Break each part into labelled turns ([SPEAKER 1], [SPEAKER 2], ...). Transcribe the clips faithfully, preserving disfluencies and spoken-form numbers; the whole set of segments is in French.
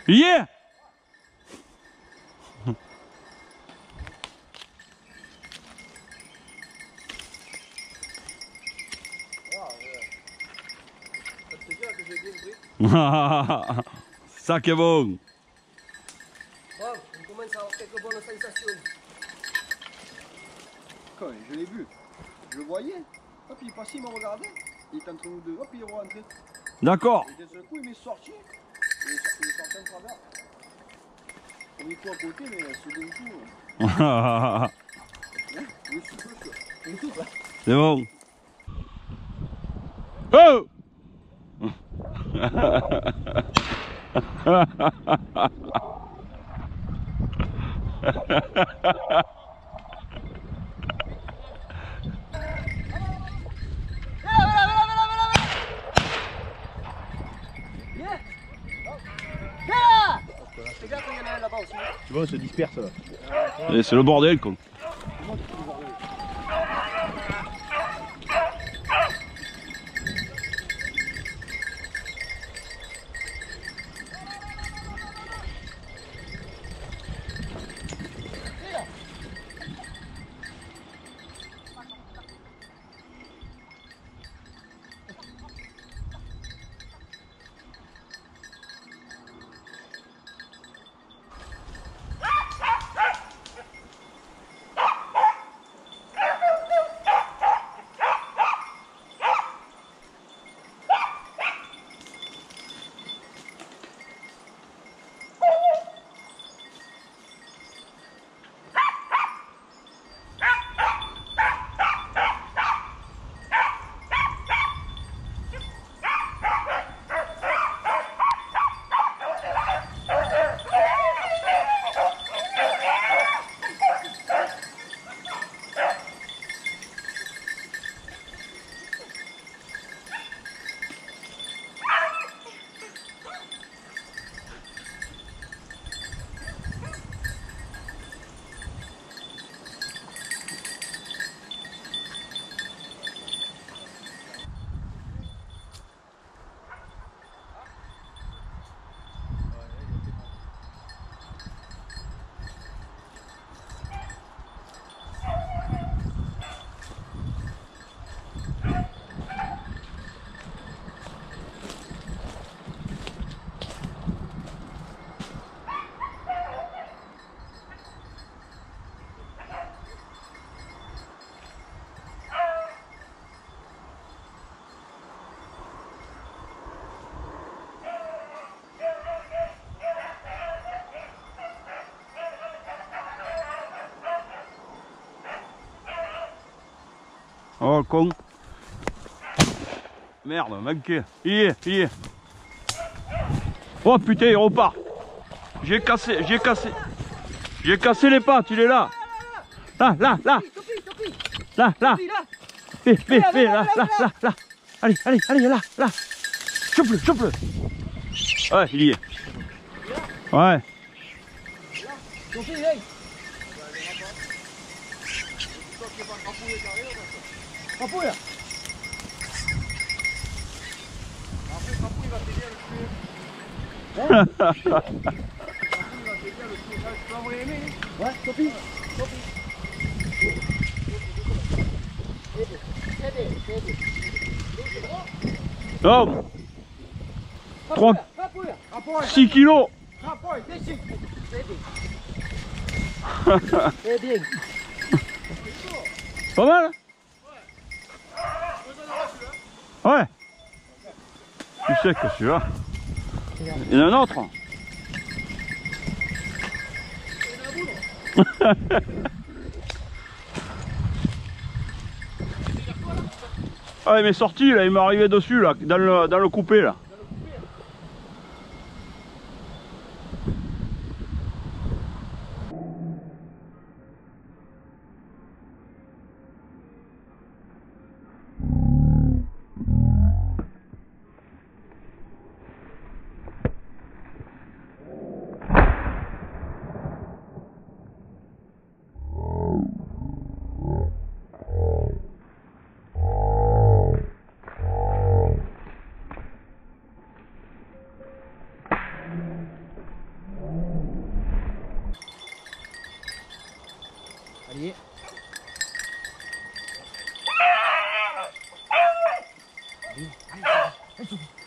[SPEAKER 1] Yeah. Ça qui est bon.
[SPEAKER 2] Bon, on commence à avoir quelques bonnes sensations.
[SPEAKER 3] Quand je l'ai vu, je le voyais. Hop, il est passé, il m'a regardé. Il est en train de. Hop, il est rentré.
[SPEAKER 1] D'accord.
[SPEAKER 3] Et d'un seul coup, il m'est sorti. Il est sorti, il est sorti en travers. Premier coup à côté, mais second coup. Hein, le souffle, quoi. Le souffle, hein.
[SPEAKER 1] C'est bon. Oh.
[SPEAKER 3] Tu vois, on se disperse là.
[SPEAKER 1] Et c'est le bordel quoi. Oh con. Merde, manqué. Il y est, il y est. Oh putain, il repart. J'ai cassé, j'ai cassé. J'ai cassé les pattes, il est là. Là, là, là. Là, là. Fais, fais, fais, là, là, là, là. Allez, allez, allez, là, là. Chope-le, chope-le. Ouais, il y est. Ouais.
[SPEAKER 2] Crapouille là.
[SPEAKER 3] Après, Crapouille, il va t'aider à le tuer.
[SPEAKER 2] Hein?
[SPEAKER 3] Crapouille, il va t'aider à le tuer. Tu peux envoyer aimer.
[SPEAKER 2] Ouais, Topi. Topi.
[SPEAKER 1] Non. trois, six kilos.
[SPEAKER 2] Crapouille, dessus. C'est bien.
[SPEAKER 1] Pas mal? Ouais. Tu sais que celui-là. Il y en a un autre. Ah, il m'est sorti là, il m'est arrivé dessus là, dans le, dans le coupé là.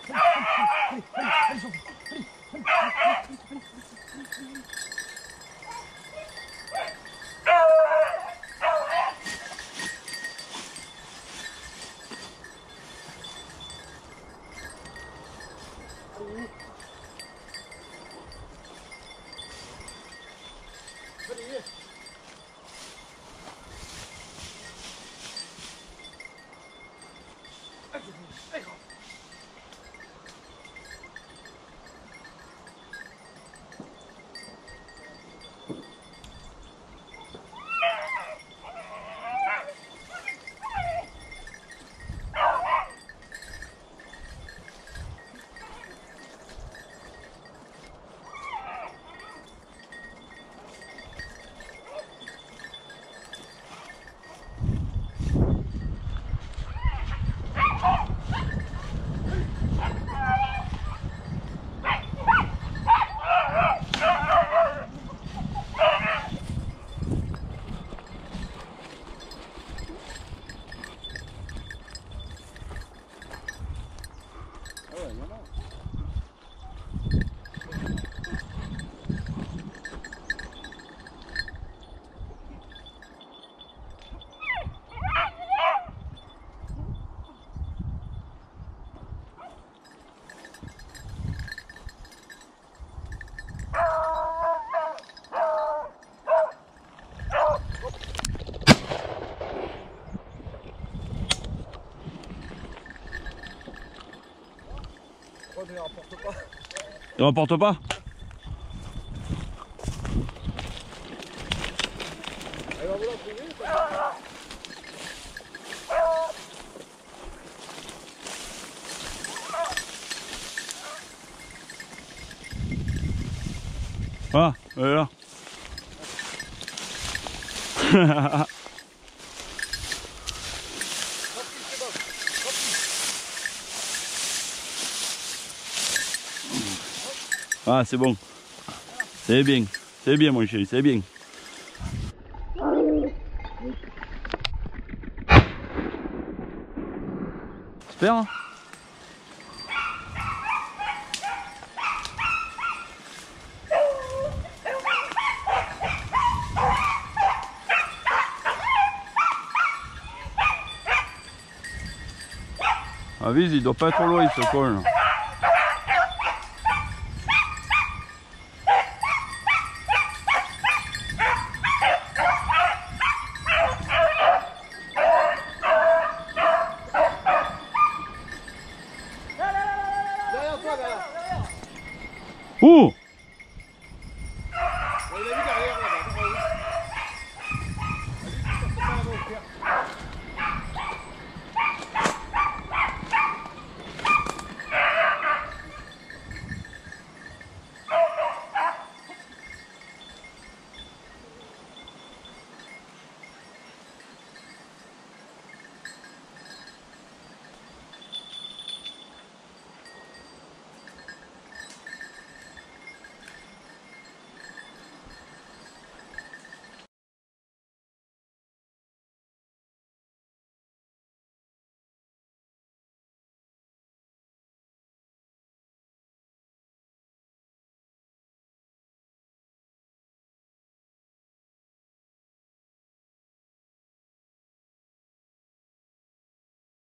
[SPEAKER 2] Oh, ne rapporte pas.
[SPEAKER 1] Il remporte pas?
[SPEAKER 2] Elle va vouloir trouver.
[SPEAKER 1] Ah, elle est là. Ah, c'est bon. C'est bien. C'est bien, mon chéri, c'est bien. Super, hein? Ah, vise, il doit pas être loin, ce col là.
[SPEAKER 2] Derrière toi, derrière.
[SPEAKER 1] Ouh!